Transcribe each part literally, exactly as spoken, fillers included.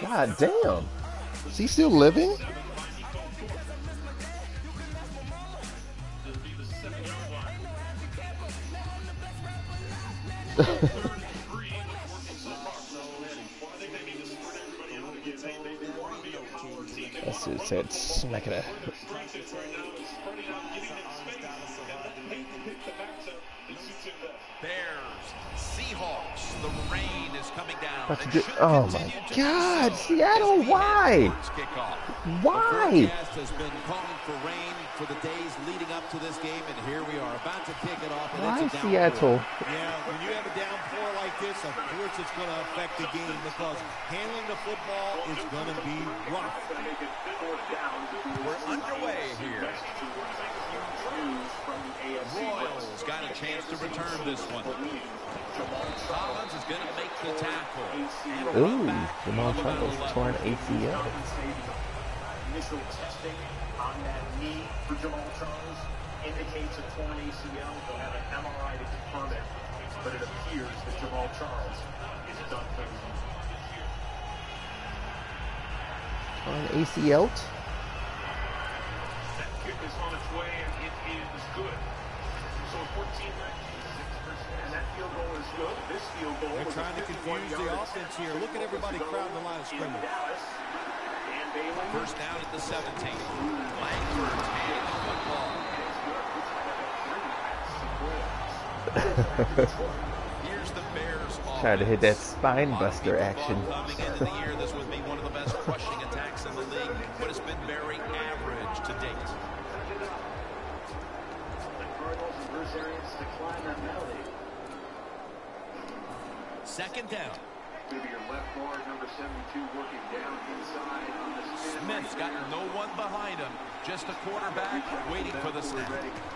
God damn. Is he still living? That's it. Said smack it up. Bears, Seahawks. The rain is coming down. Get, oh my God, Seattle! Why? Why? The forecast has been calling for rain for the days leading up to this game, and here we are about to kick it off. And Why it's a Seattle? Yeah, when you have a downpour like this, of course it's going to affect the game because handling the football is going to be rough. We're underway here. Royals got a chance to return this one. Collins is going to make the tackle. Ooh, Jamal Charles torn A C L. Initial testing on that knee for Jamal Charles indicates a torn A C L. They'll have an M R I to confirm it, but it appears that Jamal Charles is done for the season. Torn A C L. That kick is on its way, and it is good. So fourteen and that field goal is good. This field goal They're trying to confuse the offense here. Look at everybody crowding the line of scrimmage. First down at the seventeen. Langford handing the football. Here's the Bears. Trying to hit that spine buster action. Coming into the year, this would be one of the best rushing attacks in the league, but it's been very average to date. Second down. Smith's got no one behind him. Just a quarterback waiting for the snap.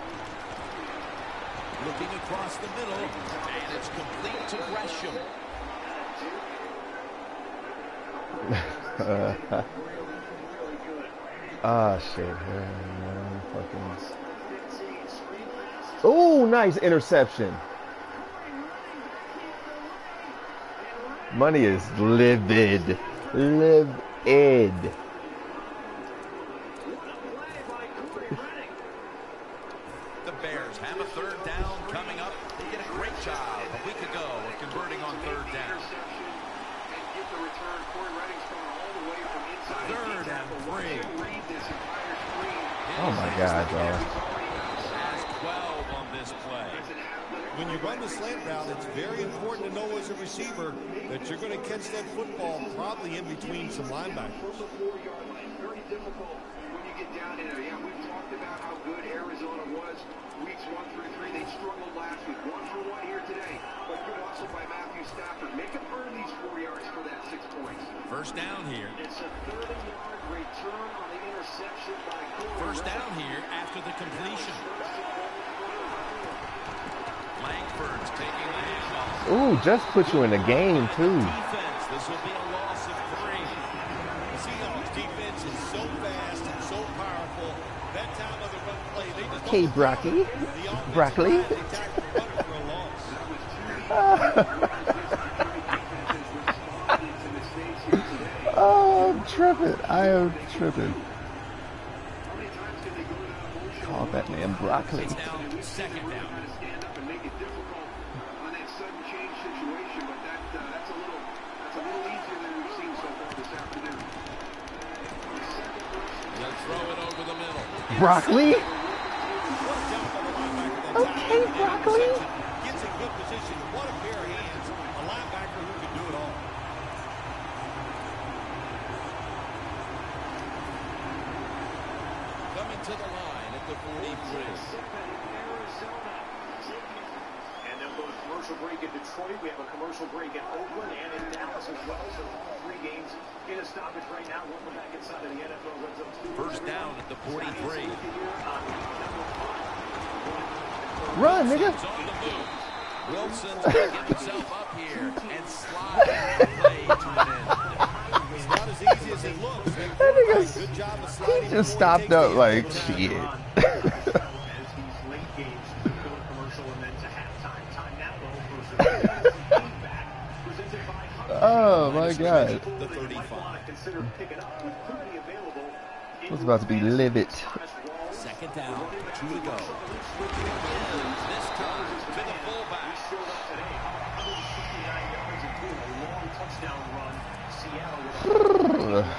Looking across the middle, and it's complete to Gresham. Ah, shit. Oh, nice interception. Money is livid. Livid. The Bears have a third down coming up. They did a great job a week ago of converting on third down. Third and three. Oh my God, bro. Has twelve on this play. When you run the slant route, it's very important to know as a receiver that you're going to catch that football probably in between some linebackers. Very difficult when you get down in there. Yeah, we've talked about how good Arizona was weeks one through three. They struggled last week. One for one here today. But good hustle by Matthew Stafford. Make him earn these four yards for that six points. First down here. It's a thirty-yard return on the interception by Cooper. First down here after the completion. Langford's taking the handoff. Ooh, just put you in the game, too. Defense. This will be a loss of three. The Seahawks defense is so fast and so powerful. That time of the run play, they just Okay, Brocky. Broccoli. Oh, I'm tripping. I am tripping. Call that man broccoli. It's now second down. Broccoli? Okay, broccoli. Gets in good position. What a pair of hands. A linebacker who can do it all. Coming to the line at the forty-three. And they'll go to commercial break in Detroit. We have a commercial break in Oakland and in Dallas as well. So three games in a stoppage right now. We're back inside of the N F L Red Zone. First down at the forty-three. Run, nigga. Wilson's going to get himself up here and slide the play to an end. It's not as easy as it looks. That nigga's, Good job of he sliding. just stopped up like, shit. Oh my God. The thirty-five. It was about to be livid. Second down, two to go. This time to the fullback. Brrr.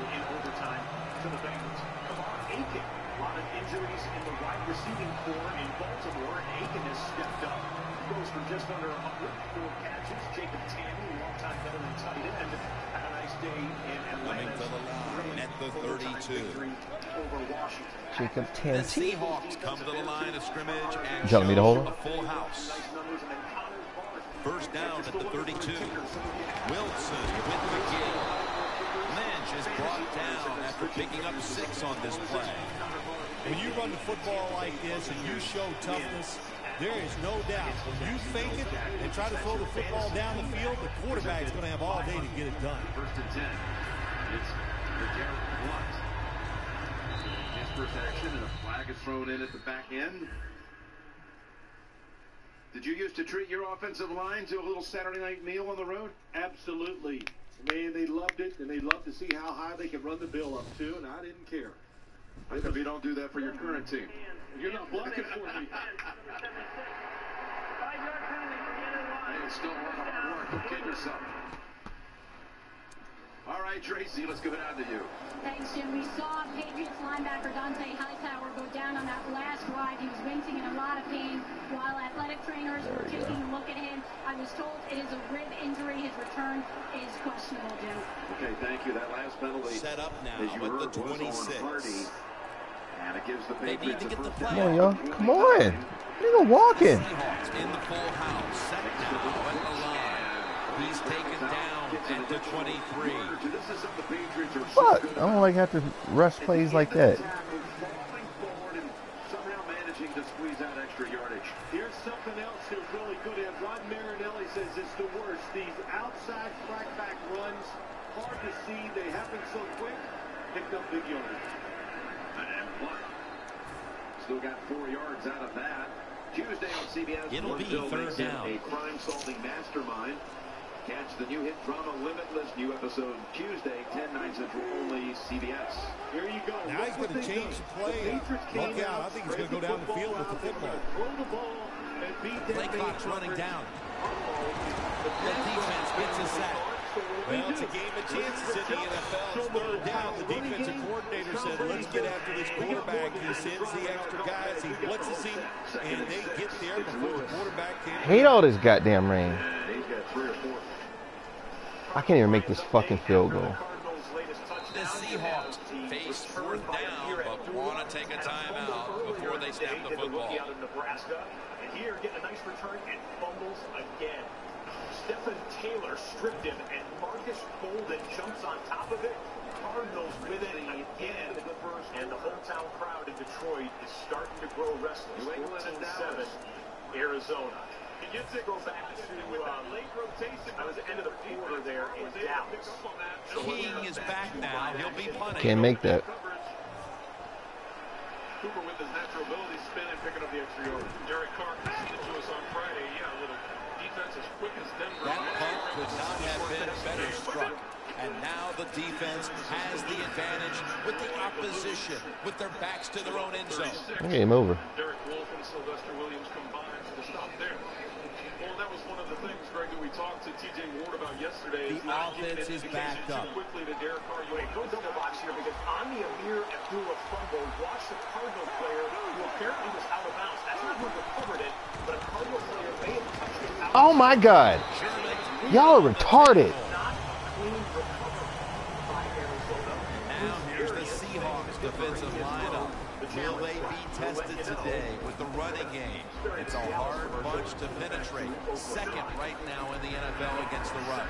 Receiving core in Baltimore, and Aiken has stepped up. Goes for just under one hundred, four catches. Jacob Tammey, longtime veteran tight end, had a nice day in Atlanta. Coming to the line at the thirty-two. Over Washington. Jacob The Tanty. Seahawks come to the line of scrimmage and You telling me to hold show him? a full house. First down at the thirty-two. Wilson with McGill. Lynch is brought down after picking up six on this play. When you run the football like this and you show toughness, there is no doubt. When you fake it and try to throw the football down the field, the quarterback's going to have all day to get it done. First and ten. It's the Garrett Blunt. His first action, and a flag is thrown in at the back end. Did you used to treat your offensive line to a little Saturday night meal on the road? Absolutely. Man, they loved it, and they loved to see how high they could run the bill up to, and I didn't care. I hope you don't do that for your current team. You're not blocking for me. Hey, it's still a lot of hard work. Don't kid yourself. All right, Tracy, let's give it out to you. Thanks, Jim. We saw Patriots linebacker Dante Hightower go down on that last drive. He was wincing in a lot of pain while athletic trainers were taking a look at him. I was told it is a rib injury. His return is questionable, Jim. Okay, thank you. That last penalty Set up now as you at heard, the was on twenty-six. Hardy. And it gives the They need Patriots to a get the first play. Come on, down. y'all. Come on. Nigga walking. Seahawks in the full house. Set now at the line. He's taken down at the twenty-three. This is something the Patriots are Fuck. I don't like have to rush plays like that. falling forward and somehow managing to squeeze out extra yardage. Here's something else they're really good at. Rod Marinelli says it's the worst. These outside crackback runs, hard to see. They happen so quick. Picked up big yardage. And Blunt still got four yards out of that. Tuesday on C B S, It'll be Brazil third makes him down. a crime-solving mastermind. Catch the new hit drama Limitless, new episode Tuesday, ten nine Central, only C B S. There you go. Now he's going to change the play. Look out. I think he's going to go down the field with the football. Throw the ball and beat that Play clock's man running down. The The defense gets a sack. Well, it's a game of chances in the N F L. It's third down. The defensive coordinator said, let's get after this quarterback. He sends the extra guys. He blitzes him, and they get there before the quarterback can. Hate all this goddamn rain. And he's got three or four. I can't even make this fucking field goal. The Seahawks face fourth down, but want to take a timeout before they snap the football. Out of Nebraska, and here getting a nice return and fumbles again. Stephen Taylor stripped him, and Marcus Golden jumps on top of it. Cardinals with it again, and the hometown crowd in Detroit is starting to grow restless. fourteen seven, Arizona. You get to go back to um, late rotation. I was at the end of the quarter there in Dallas. King is back now. He'll be punting. Can't make that. Cooper with his natural ability, spinning, picking up the extra yard. Derek Carr presented to us on Friday. Yeah, a little defense as quick as Denver. That punt could not have been better struck. And now the defense has the advantage with the opposition, with their backs to their own end zone. Game over. Derek Wolfe and Sylvester Williams combined to stop there. Well, that was one of the things, Greg, that we talked to T J Ward about yesterday. The offense is backed up. Quickly to Derek Carr. Wait, go double box here because on the Amir Abdullah fumble, watch the Cardinal player who apparently was out of bounds. That's not who recovered it, but a Cardinal player may have touched it out. Oh my God. Y'all are retarded. Not clean recovery by Arizona. Now here's the Seahawks defensive lineup. Will they be tested today with the running game? It's a hard bunch to penetrate. Second right now in the N F L against the run.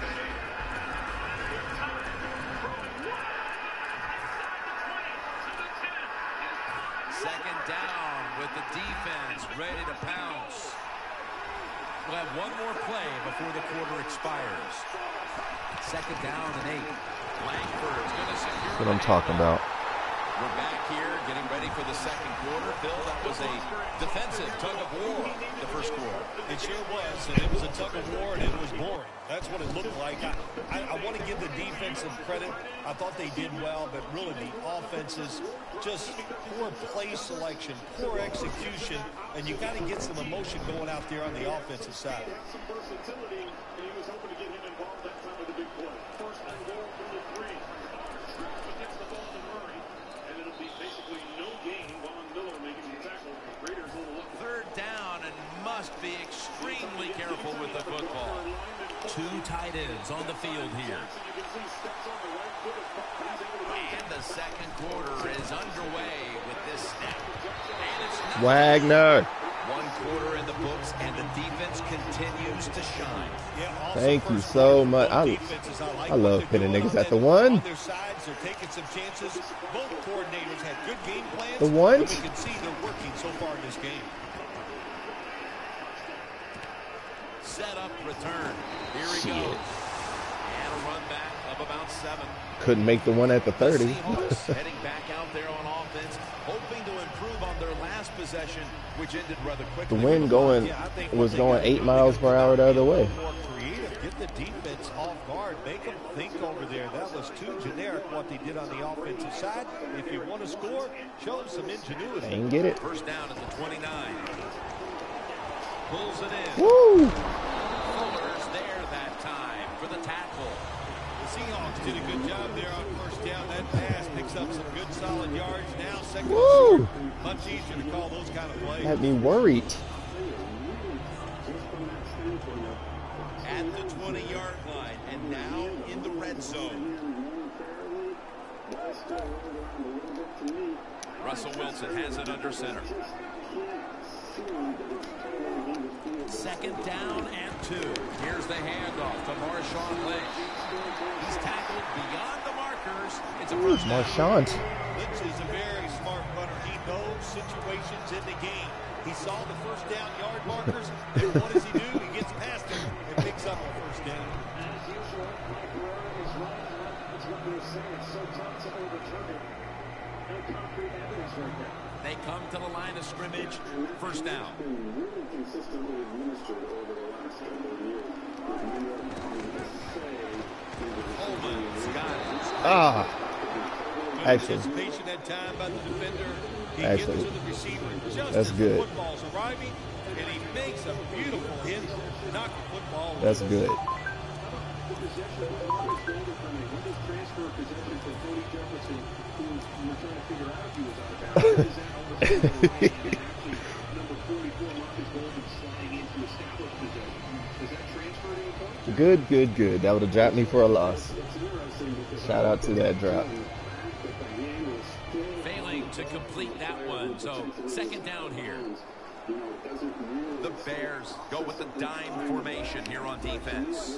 Second down with the defense ready to pounce. We'll have one more play before the quarter expires. Second down and eight. Langford's going to secure. That's what I'm talking about. We're back here getting ready for the second quarter. Bill, that was a defensive tug of war the first quarter. It sure was, and it was a tug of war, and it was boring. That's that's what it looked like. I, I, I want to give the defense some credit. I thought they did well, but really the offenses, just poor play selection, poor execution, and you got to get some emotion going out there on the offensive side. Third down and must be extremely careful with the football. Two tight ends on the field here. And the second quarter is underway with this snap. And it's not Wagner. one quarter in the books, and the defense continues to shine. Yeah, Thank you so much. I, I love pinning niggas at the one. On their sides, they're taking some chances. Both coordinators had good game plans. The one? We can see they're working so far in this game. Set up, return. Here he Shit. goes. And a run back of about seven. Couldn't make the one at the The thirty. Seahawks heading back out there on offense, hoping to improve on their last possession, which ended rather The quickly. wind going Yeah, I think was what they going gotta eight do miles is per hour the other way. More creative, get the defense off guard, make them think over there. That was too generic what they did on the offensive side. If you want to score, show them some ingenuity. Ain't get it. First down at the twenty-nine. Pulls it in. Woo! Fuller's there that time for the tackle. The Seahawks did a good job there on first down. That pass picks up some good solid yards. Now second and Woo! short. Much easier to call those kind of plays. Had me worried. At the twenty-yard line, and now in the red zone. Russell Wilson has it under center. Second down and two. Here's the handoff to Marshawn Lynch. He's tackled beyond the markers. It's a first down. Marchant. Lynch is a very smart runner. He knows situations in the game. He saw the first down yard markers, and what does he do? He gets past them and picks up the first down. As usual, Mike Guerrero is right. That's what they're saying. It's so tough to overturn it. No concrete evidence right there. They come to the line of scrimmage. First down. Really consistently administered over the last couple of years. Coleman's got it. Ah. Good Excellent. anticipation that time by the defender. He Excellent. gets to the receiver just That's as good. the football's arriving, and he makes a beautiful hit, knock the football. That's good. Good, good, good. That would have dropped me for a loss. Shout out to that drop. Failing to complete that one. So second down here. The Bears go with the dime formation here on defense.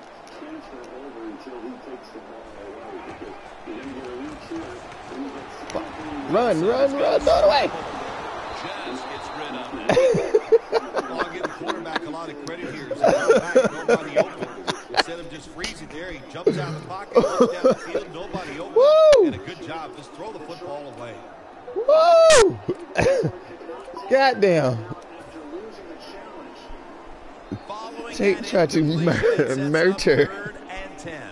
Run, run, run, throw it away. Just gets rid of it. Well, I'll give the quarterback a lot of credit here. He's back, nobody open. Instead of just freezing there, he jumps out of the pocket, goes down the field, nobody open. Woo! And a good job. Just throw the football away. Woo! Goddamn. Following Take that try to incompletion, mur- it sets up murder. third and ten.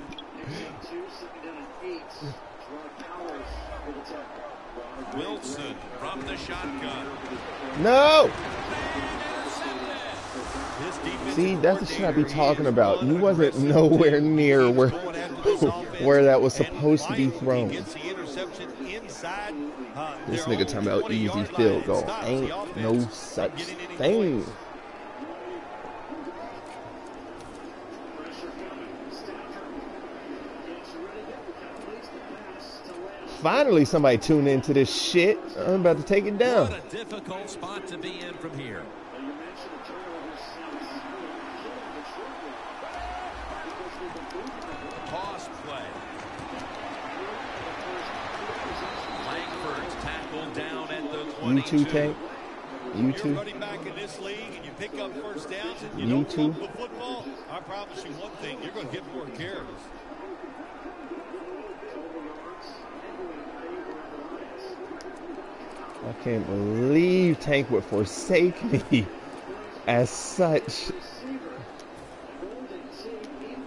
Wilson from the shotgun. No! This defensive See, that's the shit I be coordinator, talking he is about. one He wasn't aggressive nowhere team. near He's where going after this offense, where that was and supposed to be finally thrown. he gets the interception inside, uh, This their nigga own talking about easy twenty-yard field line. It goal. stops the Ain't no offense such from getting any thing. points. Finally, somebody tune into this shit. I'm about to take it down. What a difficult spot to be in from here. Toss play. Langford's tackled down at the You twenty-two. too, Tank. You You're too. running back in this league and you pick up first downs and you, You don't too. move the football, I promise you one thing, you're going to get more carries. I can't believe Tank would forsake me as such.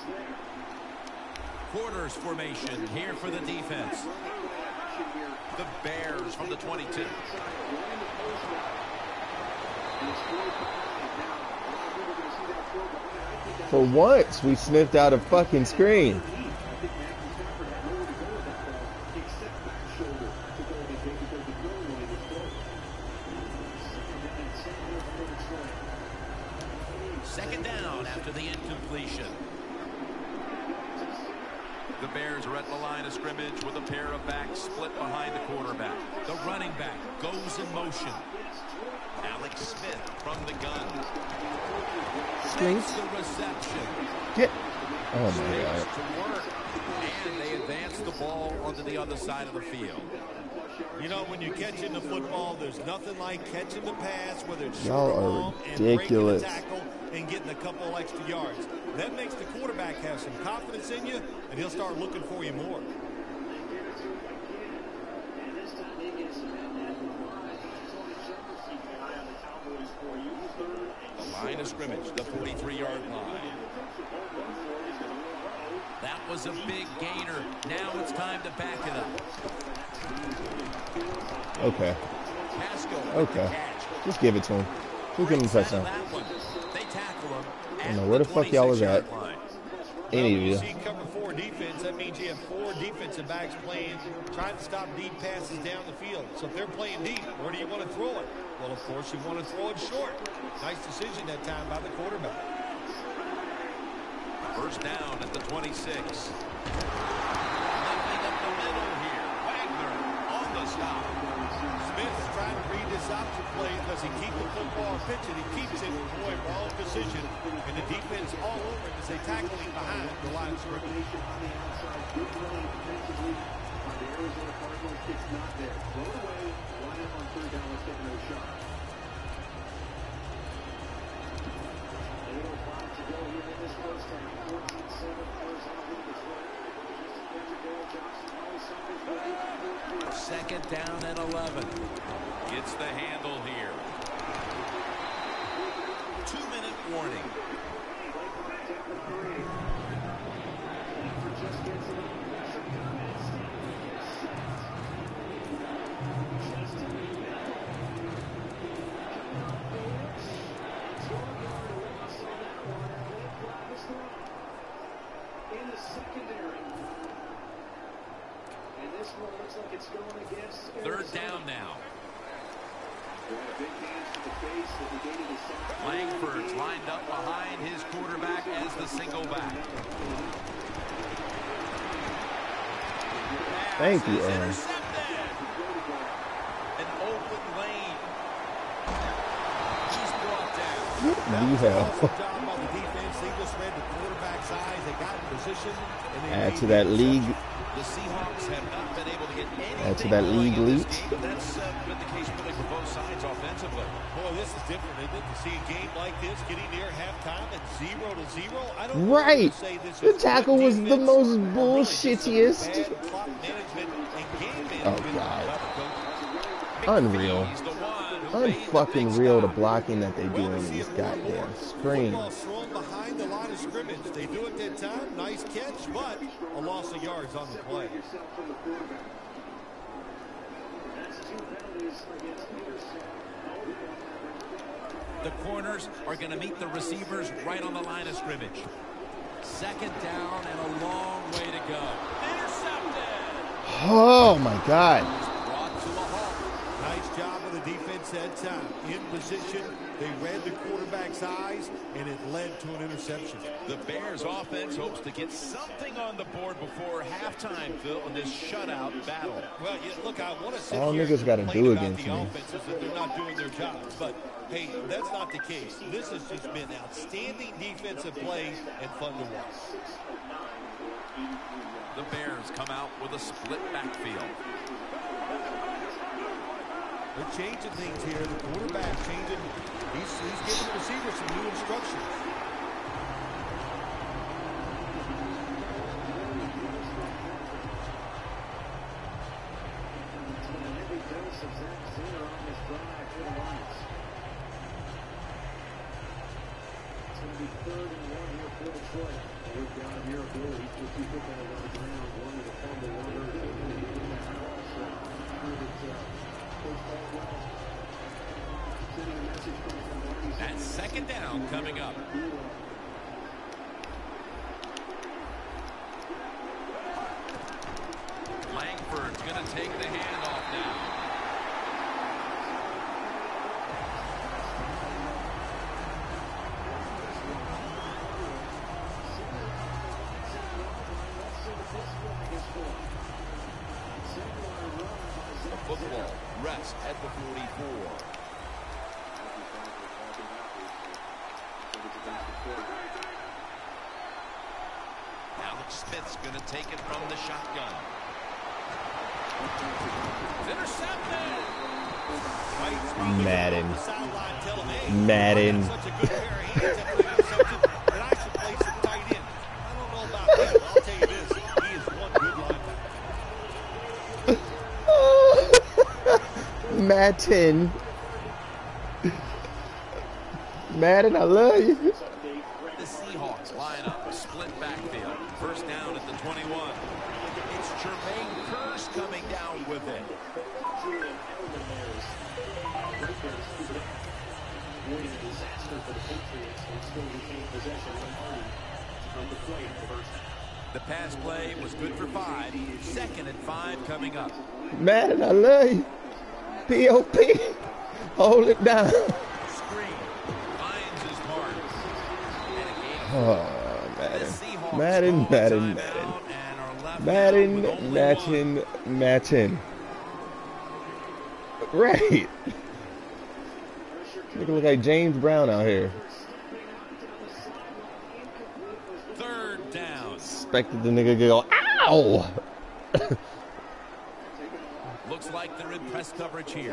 Quarters formation here for the defense. The Bears from the twenty-two. For once, we sniffed out a fucking screen. Second down after the incompletion. The Bears are at the line of scrimmage with a pair of backs split behind the quarterback. The running back goes in motion. Alex Smith from the gun. Makes the reception. Get. Oh my God. To work. And they advance the ball onto the other side of the field. You know, when you're catching the football, there's nothing like catching the pass, whether it's Y'all short or are long, ridiculous. and breaking the tackle and getting a couple extra yards. That makes the quarterback have some confidence in you, and he'll start looking for you more. The line of scrimmage, the forty-three-yard line. That was a big gainer. Now it's time to back it up. Okay. Pasco. Okay. Just give it to him. Just give him a touchdown. They tackle him. I don't know where the fuck y'all was at. Any of When you you. see cover four defense, that means you have four defensive backs playing, trying to stop deep passes down the field. So if they're playing deep, where do you want to throw it? Well, of course, you want to throw it short. Nice decision that time by the quarterback. First down at the twenty-six. Nothing up the middle here. Wagner on the stop. Smith's trying to read this option play. Does he keep the football or pitch it? He keeps it. Boy, wrong decision. And the defense all over him as they tackle him behind the line of scrimmage. Second down and eleven. Gets the handle here. Two-minute warning. Third down now. Langford's lined up behind his quarterback as the single back. Thank you, Aaron. An open lane. He's brought down. You hell. Job by the defense. They just read the quarterback's eyes. They got in position. And they Add made to that the league. The Seahawks have not been able to get anything Add to that going league in this leech. game, but that's uh, been the case really for both sides offensively. Boy, this is different, isn't it? To see a game like this getting near halftime at zero to zero. I don't know Right. to say this The is tackle good was the defense most or really bullshittiest. just bad clock management and game Oh, management God. by the coaches. Unreal. He's the one who made the Unfucking big real the stop. blocking that they do Well, we in see these it more and more. goddamn screens. Football thrown behind the line of scrimmage. They do it that time. Nice catch, but a loss of yards on the play. The corners are going to meet the receivers right on the line of scrimmage. Second down and a long way to go. Intercepted. Oh my God. Brought to a halt. Nice job of the defense that time. In position, they read the quarterback's eyes, and it led to an interception. The Bears offense hopes to get something on the board before halftime, Phil, in this shutout battle. Well, yeah, look, I want to sit All here niggas and gotta complain do about against the me. offenses that they're not doing their jobs. But, hey, that's not the case. This has just been outstanding defensive play and fun to watch. The Bears come out with a split backfield. They're changing things here. The quarterback changing. He's, he's giving the receiver some new instructions. Third and one here That's second down coming up. Langford's going to take the handoff now. Football rest at the forty-four. Alex Smith's going to take it from the shotgun. Intercepted. Madden. Madden. Madden. Madden, I love you. The Seahawks line up, split backfield. First down at the twenty-one. It's Jermaine Kearse coming down with it. The pass play was good for five. Second and five coming up. Madden, I love you. P O P. Hold it down. Screen finds his mark. Oh, Madden. Madden, Madden, Madden. Madden, matching, matching. Right. Look, look like James Brown out here. Third down. Expected the nigga to go, ow! Looks like they're in press coverage here.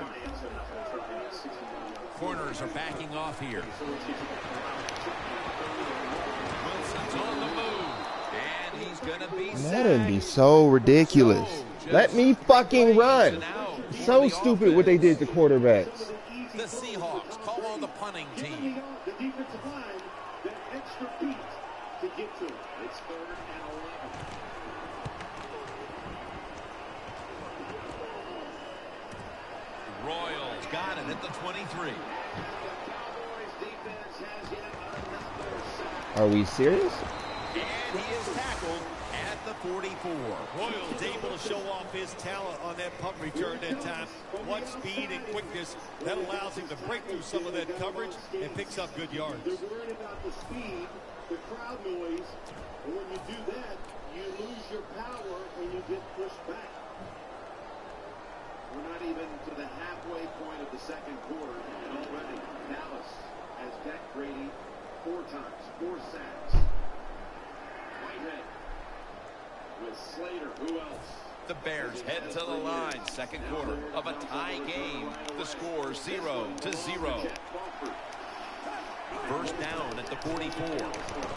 Corners are backing off here. Wilson's on the move. And he's going to be sacked. That'd be so ridiculous. So Let me fucking run. So stupid what they did to quarterbacks. The Seahawks call on the punting team. The defensive line, that extra feet to get to it. It's third and eleven. Royals got it at the twenty-three. Are we serious? And he is tackled at the forty-four. Royals able to show off his talent on that punt return that time. What speed and quickness that allows him to break through some of that coverage and picks up good yards. They're worried about the speed, the crowd noise, and when you do that, you lose your power and you get pushed back. We're not even to the halfway point of the second quarter, and already Dallas has decked Brady four times, four sacks. Whitehead with Slater. Who else? The Bears head to the line. Second quarter of a tie game. The score zero to zero. First down at the forty-four.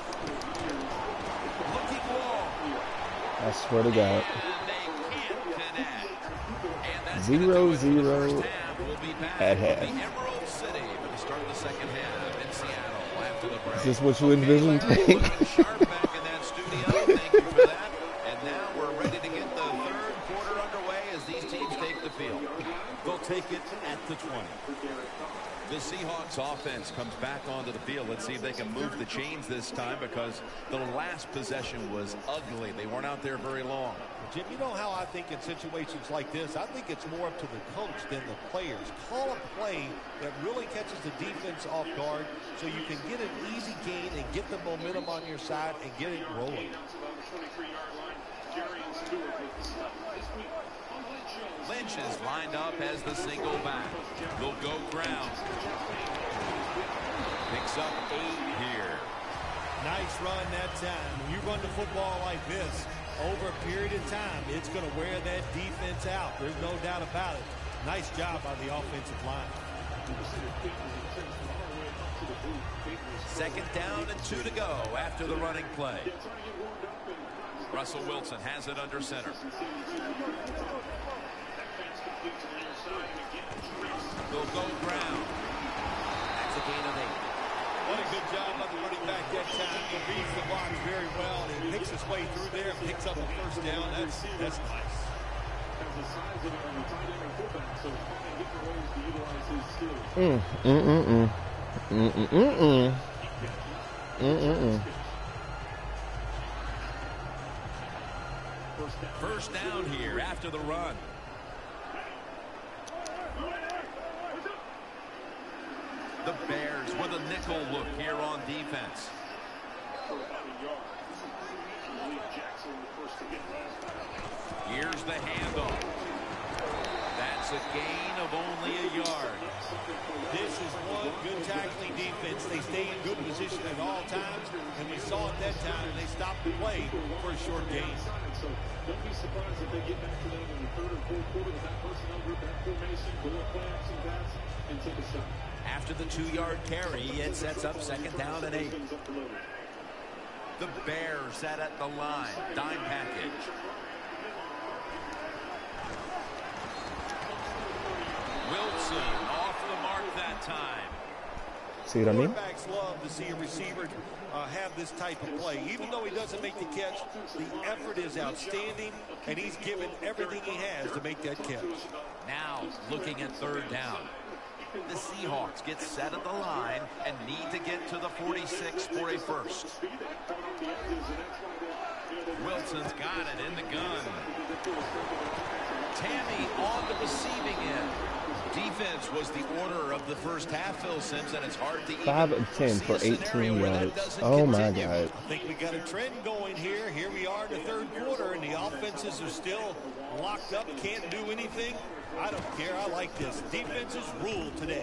Looking long. I swear to God. And they can't connect. And that's Zero, gonna do it for the zero first half. We'll be back at in half. the Emerald City for the start of the second half in Seattle after the break. Is this what you envisioned? Okay, Larry, looking sharp back in that studio. Thank you for that. And now we're ready to get the third quarter underway as these teams take the field. They'll take it at the twenty. The Seahawks offense comes back onto the field. Let's see if they can move the chains this time, because the last possession was ugly. They weren't out there very long. Jim, you know how I think in situations like this, I think it's more up to the coach than the players. Call a play that really catches the defense off guard so you can get an easy gain and get the momentum on your side and get it rolling. Lynch is lined up as the single back. They'll go ground. Picks up eight here. Nice run that time. When you run the football like this, over a period of time, it's going to wear that defense out. There's no doubt about it. Nice job by the offensive line. Second down and two to go after the running play. Russell Wilson has it under center. They'll go ground. That's a gain of eight. What a good job by the running back that time. He reads the way through there, picks up a first down. That's, that's nice. Mm, mm, mm, mm. Mm, mm, mm, mm. Mm, mm, mm. First down here after the run. The Bears with a nickel look here on defense. Here's the handoff. That's a gain of only a yard. This is one good tackling defense. They stay in good position at all times, and we saw at that time they stopped the play for a short gain. Don't be surprised if they get back to them in the third or fourth quarter with that personnel group, that formation, go up play action pass, and take a shot. After the two-yard carry, it sets up second down and eight. The Bears set at the line. Dime package. Wilson off the mark that time. See what I mean? Quarterbacks love to see a receiver uh, have this type of play. Even though he doesn't make the catch, the effort is outstanding, and he's given everything he has to make that catch. Now looking at third down. The Seahawks get set at the line and need to get to the forty-six for a first. Wilson's got it in the gun. Tammy on the receiving end. Defense was the order of the first half, Phil Simpson. It's hard to Five of ten for eighteen yards. Oh my God! I think we got a trend going here. Here we are in the third quarter, and the offenses are still locked up. Can't do anything. I don't care. I like this. Defenses rule today.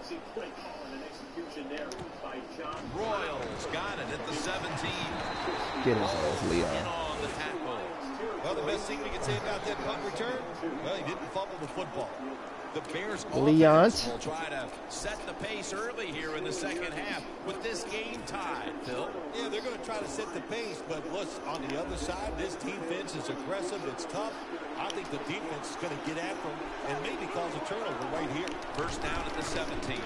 Royals got it at the seventeen. Get his ass, Leon. In on the tackle. Well, the best thing we can say about that punt return, well, he didn't fumble the football. The Bears Leon will try to set the pace early here in the second half with this game tied, Phil. Yeah, they're going to try to set the pace, but look, on the other side, this defense is aggressive. It's tough. I think the defense is going to get after them and maybe cause a turnover right here. First down at the seventeen.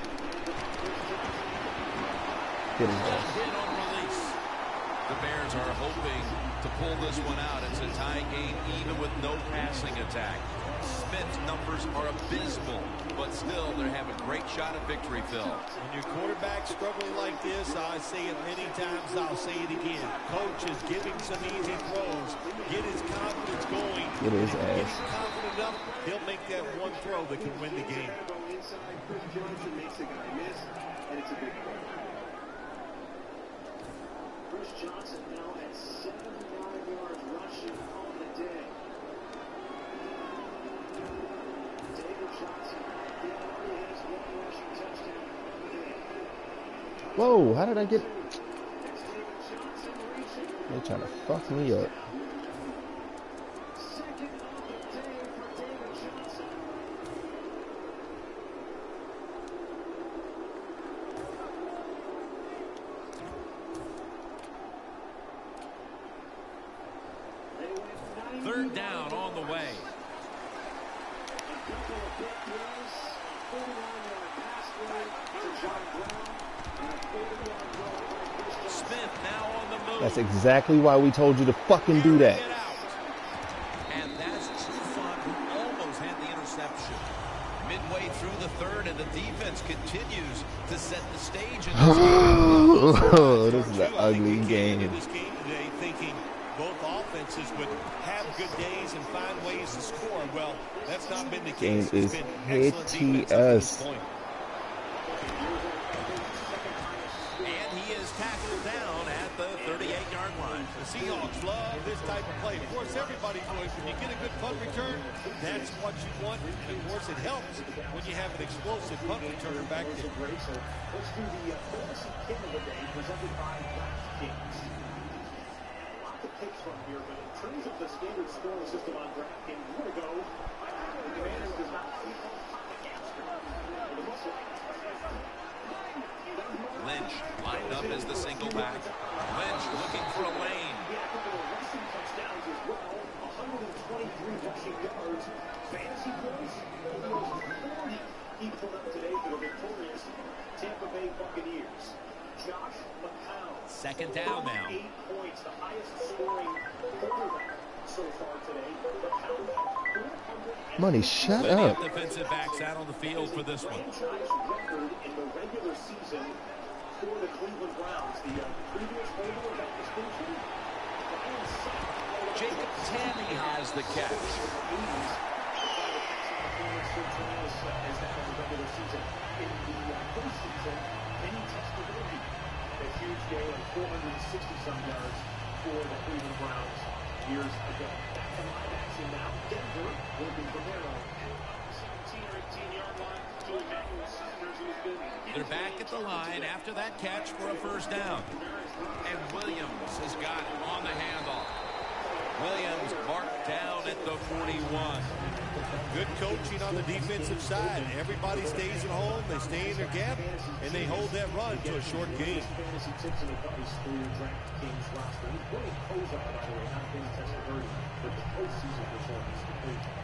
Get him. Hit on release. The Bears are hoping to pull this one out. It's a tie game even with no passing attack. Smith's numbers are abysmal, but still they have a great shot at victory, Phil. When your quarterback's struggling like this, I say it many times, I'll say it again. Coach is giving some easy throws. Get his confidence going. Get his Get ass. him confident enough, he'll make that one throw that can win the game. Chris Johnson makes the guy miss, and it's a big play. Chris Johnson now at seventy-five yards rushing on the day. David Johnson, he already has one rushing touchdown on the day. Whoa, how did I get... That's David Johnson reaching. They're trying to fuck me up. Second of the day for David Johnson. Third down on the way. Smith now on the move. That's exactly why we told you to fucking do that. And that's Trufant, who almost had the interception. Midway through the third, and the defense continues to set the stage. Oh, this is an ugly game. This game today, thinking both offenses would have good days and find ways to score. Well, that's not been the case. Game It's is been excellent defense up to this H T S. point. And he is tackled down at the thirty-eight yard line. The Seahawks love this type of play. Of course, everybody knows when you get a good punt return, that's what you want. And of course, it helps when you have an explosive punt returner back there. Let's do the uh, fantasy kick of the day presented by DraftKings. A lot to pick from here, but in terms of the standard scoring system on DraftKings, we're going to go. The commander does not keep on pocket hamster. For the most Lynch lined up as the single back. Lynch looking for a lane. Yeah, a couple of rushing touchdowns as well. one hundred twenty-three rushing yards. Fantasy points, almost forty he put up today for the victorious Tampa Bay Buccaneers. Josh McCown. Second second down now. Eight points, the highest scoring quarterback so far today. The Pounds Money, shut Plenty up. of defensive backs out on the field for this one. franchise record in the regular season for the Cleveland Browns. The uh, previous holder of that distinction, Brian Sapp. Jacob Tanny has the catch. As that in the regular season. In the uh, postseason, Kenny Testaverde, a huge day of four hundred sixty some yards for the Cleveland Browns years ago. Back to live action now. Denver working from their own seventeen or eighteen yard line to Emmanuel Sanders, who's been. They're back at the line after that catch for a first down. And Williams has got it on the handoff. Williams marked down at the forty-one. Good coaching on the defensive side. Everybody stays at home, they stay in their gap, and they hold that run to a short gain. Fantasy tips and advice for your DraftKings roster. He's putting Kozar, by the way, not Kenny Testaverde, for the postseason performance to Cleveland.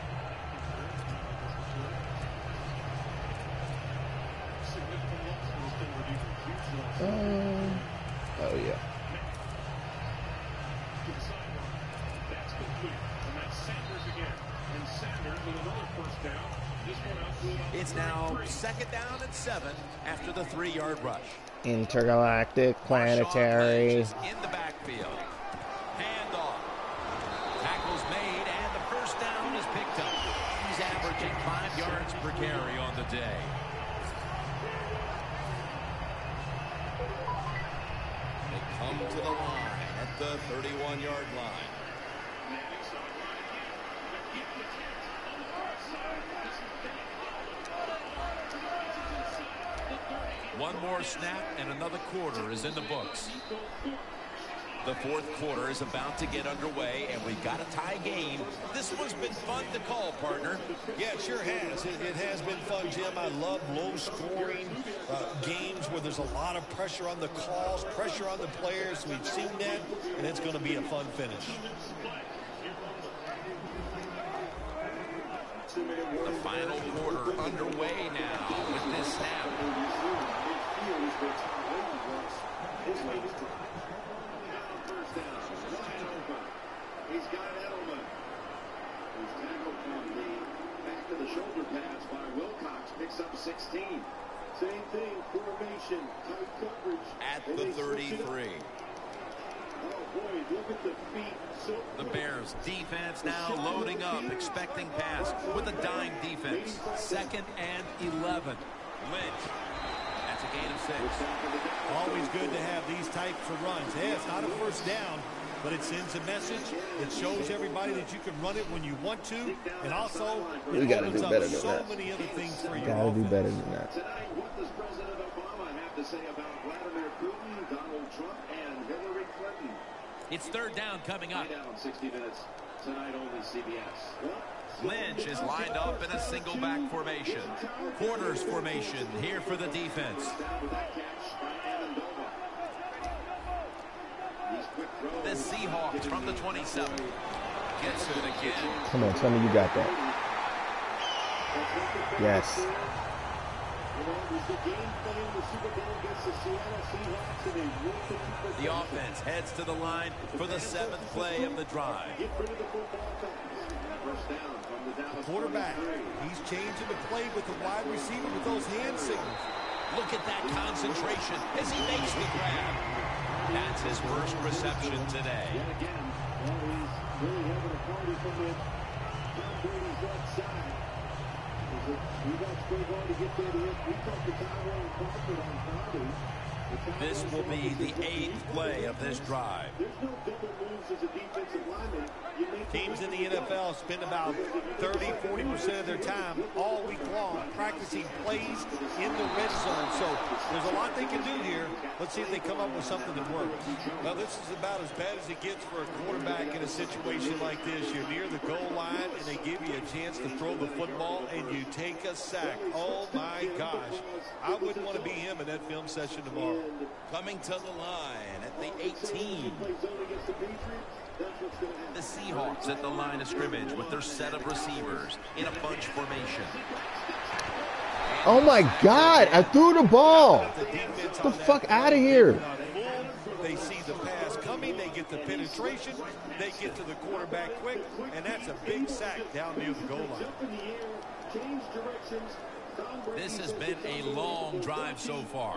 Significant loss for this Denver defense. Huge loss. Um, oh, yeah. To the sideline. That's complete. And that's Sanders again. And Sanders with another first down. This one out to It's now second down and seven after the three-yard rush. Intergalactic, planetary. Marshawn Lynch is in the backfield. Handoff. Tackles made, and the first down is picked up. He's averaging five yards per carry on the day. They come to the line at the thirty-one yard line. One more snap and another quarter is in the books. The fourth quarter is about to get underway, and we've got a tie game. This one's been fun to call, partner. Yeah, it sure has. It, it has been fun, Jim. I love low-scoring uh, games where there's a lot of pressure on the calls, pressure on the players. We've seen that, and it's going to be a fun finish. The final quarter underway now with this snap. He's got Edelman. He's tackled from the back of the shoulder pass by Wilcox. Picks up sixteen. Same thing, formation, tight coverage. At the thirty-three. Oh boy, look at the feet. So The Bears defense now loading up, expecting pass with a dime defense. Second and eleven. Lynch. That's a gain of six. Always good to have these types of runs. Yeah, it's not a first down, but it sends a message. It shows everybody that you can run it when you want to, and also We it gotta opens do up better than so that. many other things for you. Gotta do better than that. tonight, what does President Obama have to say about Vladimir Putin, Donald Trump, and Hillary Clinton? It's third down coming up. Right down sixty minutes tonight, only C B S. Lynch is lined up in a single back formation. Corners formation here for the defense. The Seahawks from the twenty-seven. Gets it again. Come on, tell me you got that. Yes. The offense heads to the line for the seventh play of the drive. The quarterback, he's changing the play with the wide receiver with those hand signals. Look at that concentration as he makes the grab. That's his first reception today. This will be the eighth play of this drive. Teams in the N F L spend about thirty, forty percent of their time all week long practicing plays in the red zone. So there's a lot they can do here. Let's see if they come up with something that works. Well, this is about as bad as it gets for a quarterback in a situation like this. You're near the goal line, and they give you a chance to throw the football, and you take a sack. Oh, my gosh. I wouldn't want to be him in that film session tomorrow. Coming to the line at the eighteen. The Seahawks at the line of scrimmage with their set of receivers in a bunch formation. Oh my God, I threw the ball. Get the fuck out of here. They see the pass coming. They get the penetration. They get to the quarterback quick, and that's a big sack down near the goal line. This has been a long drive so far.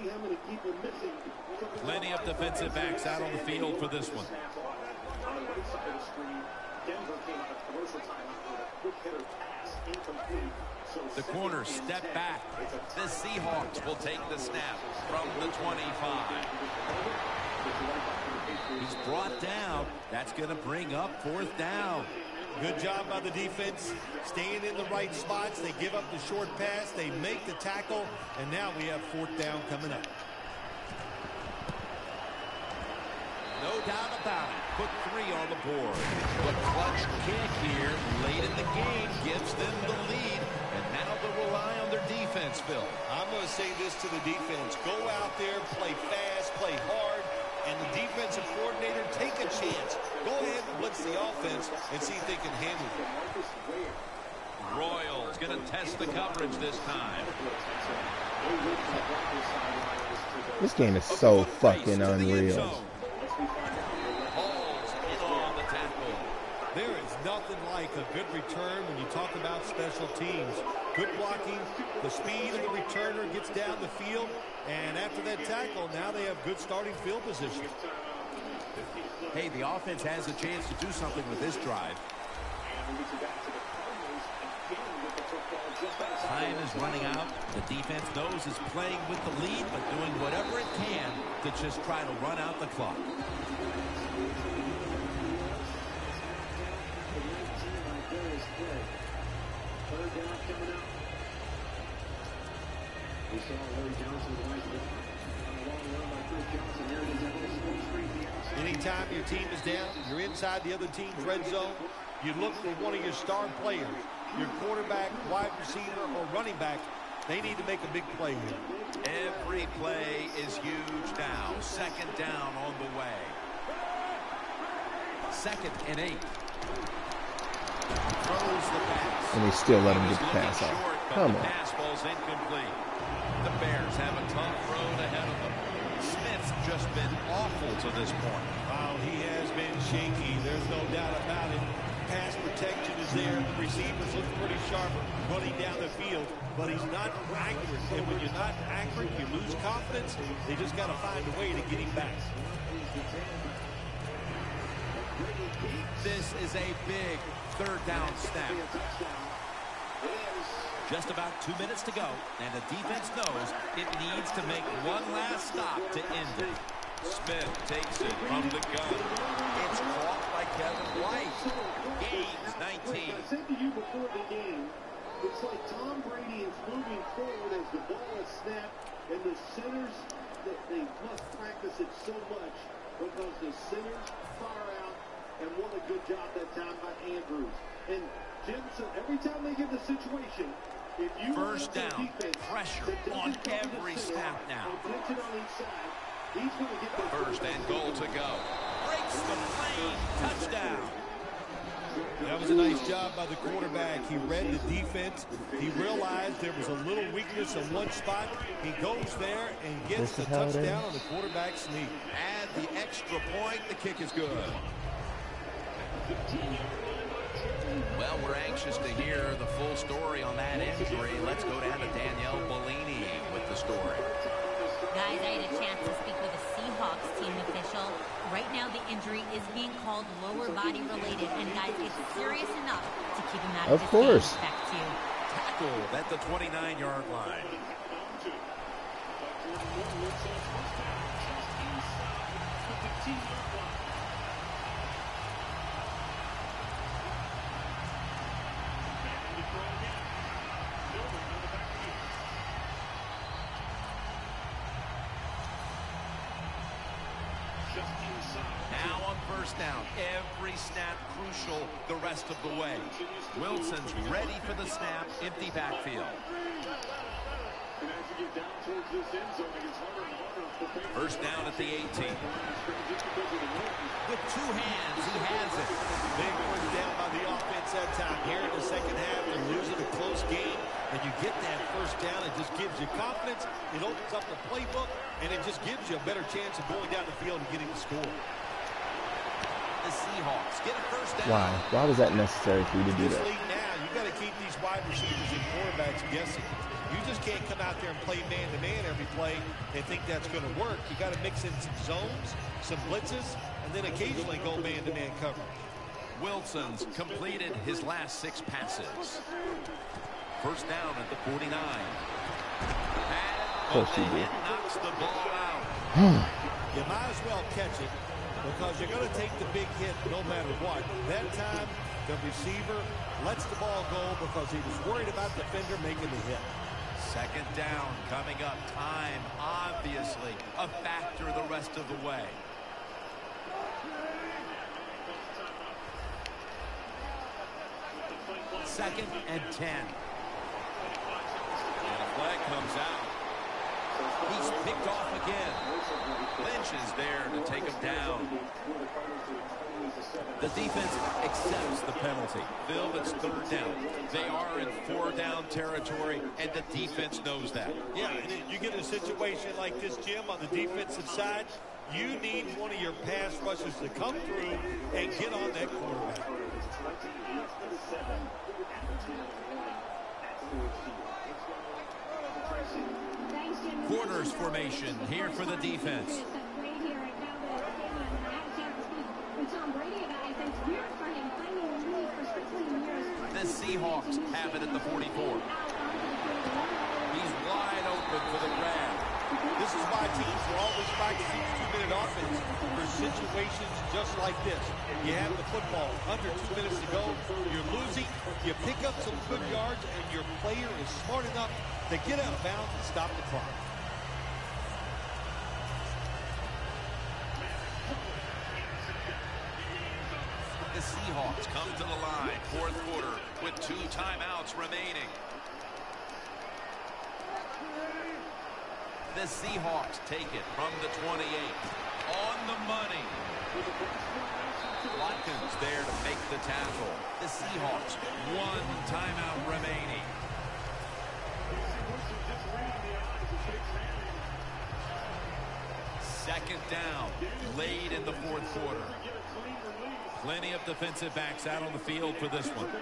Plenty of defensive backs out on the field for this one. On the right side of the screen, Denver came out of commercial timeout with a quick hitter pass, incomplete. So The corners step back. The Seahawks will take the snap from the twenty-five. He's brought down. That's going to bring up fourth down. Good job by the defense, staying in the right spots. They give up the short pass. They make the tackle, and now we have fourth down coming up. No doubt about it. Put three on the board. The clutch kick here late in the game gives them the lead, and now they'll rely on their defense, Phil. I'm going to say this to the defense. Go out there, play fast, play hard, and the defensive coordinator, take a chance. Go ahead and blitz the offense and see if they can handle it. Royals going to test the coverage this time. This game is so fucking unreal. There is nothing like a good return when you talk about special teams. Good blocking, the speed of the returner gets down the field, and after that tackle, now they have good starting field position. Hey, the offense has a chance to do something with this drive. Time is running out. The defense knows it's playing with the lead, but doing whatever it can to just try to run out the clock. Anytime your team is down, you're inside the other team's red zone, you look for one of your star players, your quarterback, wide receiver, or running back. They need to make a big play here. Every play is huge now. Second down on the way. Second and eight. Throws the pass. And they still let him get the pass off. Short, Come the on. pass ball's incomplete. The Bears have a tough road ahead of them. Smith's just been awful to this point. Wow, he has been shaky. There's no doubt about it. Pass protection is there. The receivers look pretty sharp running down the field, but he's not accurate. And when you're not accurate, you lose confidence. They just got to find a way to get him back. This is a big third down snap. Just about two minutes to go, and the defense knows it needs to make one last stop to end it. Smith takes it from the gun. It's caught by Kevin White. Gains nineteen. I said to you before the game, it's like Tom Brady is moving forward as the ball is snapped, and the centers, that they must practice it so much because the centers fire out, and what a good job that time by Andrews. And Jensen, every time they get the situation, if you First down, defense, pressure on every snap now. Attention on each side, he's going to get the First and goal to go. Breaks the plane. Touchdown. That was a nice job by the quarterback. He read the defense. He realized there was a little weakness in one spot. He goes there and gets the touchdown on the quarterback sneak. Add the extra point. The kick is good. Well, we're anxious to hear the full story on that injury. Let's go down to Danielle Bellini with the story. Guys, I had a chance to speak with a Seahawks team official. Right now, the injury is being called lower body related, and guys, it's serious enough to keep him out of, Of this course. game. Back to you. Tackled at the twenty-nine yard line. Now on first down, every snap crucial the rest of the way. Wilson's ready for the snap, empty backfield. First down at the eighteen. With two hands, he has it. Big first down by the offense that time. Here in the second half, they're losing a close game. and you get that first down, it just gives you confidence. It opens up the playbook, and it just gives you a better chance of going down the field and getting the score. The Seahawks get a first down. Why? Why was that necessary for you to do This that? league now, you got to keep these wide receivers and quarterbacks guessing. You just can't come out there and play man-to-man every play and think that's going to work. You got to mix in some zones, some blitzes, and then occasionally go man-to-man coverage. Wilson's completed his last six passes. First down at the forty-nine. Of course you do. Knocks the ball out. You might as well catch it because you're going to take the big hit no matter what. That time, the receiver lets the ball go because he was worried about the defender making the hit. Second down coming up. Time, obviously, a factor the rest of the way. Second and ten. And a flag comes out. He's picked off again. Lynch is there to take him down. The defense accepts the penalty. Phil, it's third down. They are in four-down territory, and the defense knows that. Yeah, and then you get a situation like this, Jim, on the defensive side. You need one of your pass rushers to come through and get on that quarterback. Corners formation here for the defense. The Seahawks have it at the forty-four. He's wide open for the grab. This is why teams are always practicing two-minute offense for situations just like this. You have the football under two minutes to go. You're losing. You pick up some good yards, and your player is smart enough to get out of bounds and stop the clock. The Seahawks come to the line, fourth quarter, with two timeouts remaining. The Seahawks take it from the twenty-eight. On the money. Watkins there to make the tackle. The Seahawks, one timeout remaining. Second down, late in the fourth quarter. Plenty of defensive backs out on the field for this one.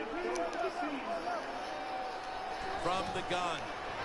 From the gun.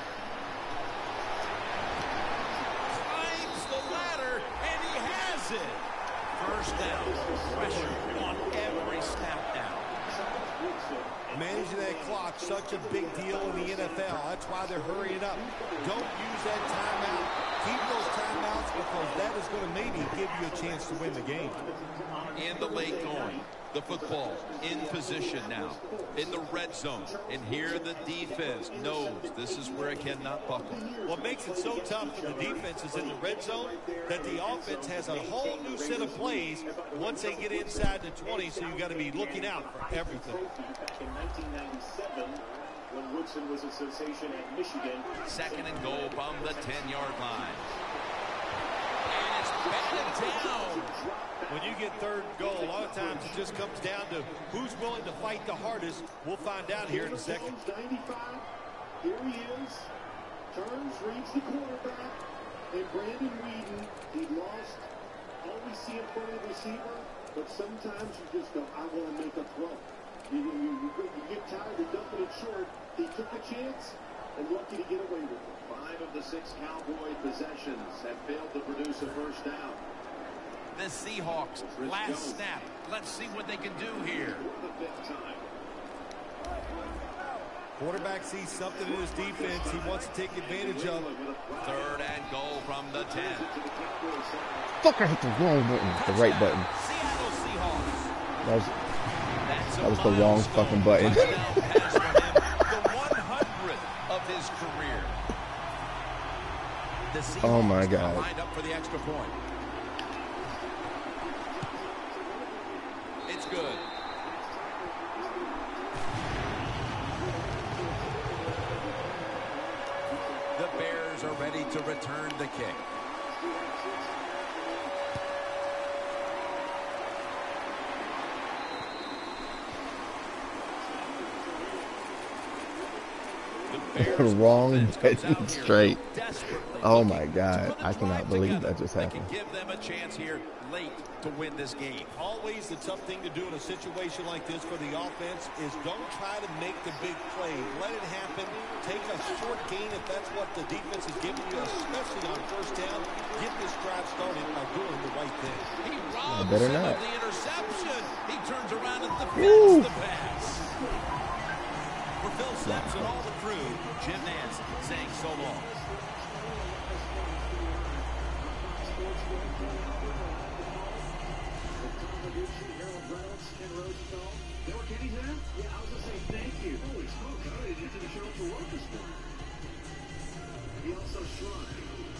Climbs the ladder, and he has it. First down. Pressure on every snap now. Managing that clock, such a big deal in the N F L. That's why they're hurrying up. Don't use that timeout. Keep those timeouts because that is going to maybe give you a chance to win the game. In the late going. The football in position now. In the red zone. And here the defense knows this is where it cannot buckle. What makes it so tough for the defense is in the red zone that the offense has a whole new set of plays once they get inside the twenty, so you've got to be looking out for everything. In nineteen ninety-seven, when Woodson was a sensation at Michigan. Second and goal from the ten-yard line. And it's batted down. When you get third goal, a lot of times it just comes down to who's willing to fight the hardest. We'll find out here in a second. ninety-five, here he is. Turns, reads the quarterback, and Brandon Weeden, he lost. Always see in front of the receiver, but sometimes you just go, I want to make a throw. You, you, you, you get tired of dumping it short. He took a chance and lucky to get away with it. Five of the six Cowboy possessions have failed to produce a first down. The Seahawks, last snap. Let's see what they can do here. Quarterback sees something in his defense he wants to take advantage of. Third and goal from the ten. Fuck, I hit the wrong button. The right button. Seattle Seahawks. That was, that was the wrong fucking button. Pass from him, the one hundredth of his career. The Seahawks Oh my God. lined up for the extra point. It's good. The Bears are ready to return the kick. The Wrong button straight. Oh my God. I cannot believe that just happened. Give them a chance here late to win this game. Always the tough thing to do in a situation like this for the offense is don't try to make the big play. Let it happen. Take a short gain if that's what the defense is giving you, especially on first down. Get this drive started by doing the right thing. He robs better him not. of the interception. He turns around and defends the pass. For Phil Simms and all the crew, Jim Nance saying so long. Yeah, I was going to say thank you. Holy smoke, I didn't get to show up to work this morning. He also shrunk.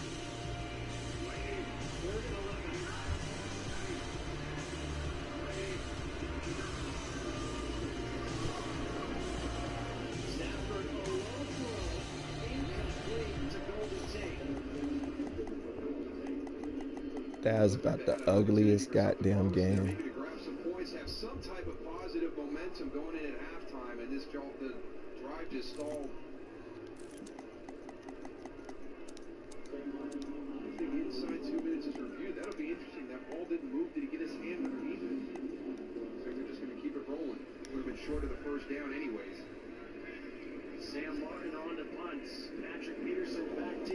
Third and eleven. Stafford, a low throw, incomplete to Golden Tate. That was about the ugliest goddamn game. To grab some points, have some type of positive momentum going in at halftime, and this job, the drive just stalled. I think inside two minutes is reviewed. That'll be interesting. That ball didn't move. Did he get his hand underneath it? Looks like they're just going to keep it rolling. Would have been short of the first down anyways. Sam Martin on to punts. Patrick Peterson back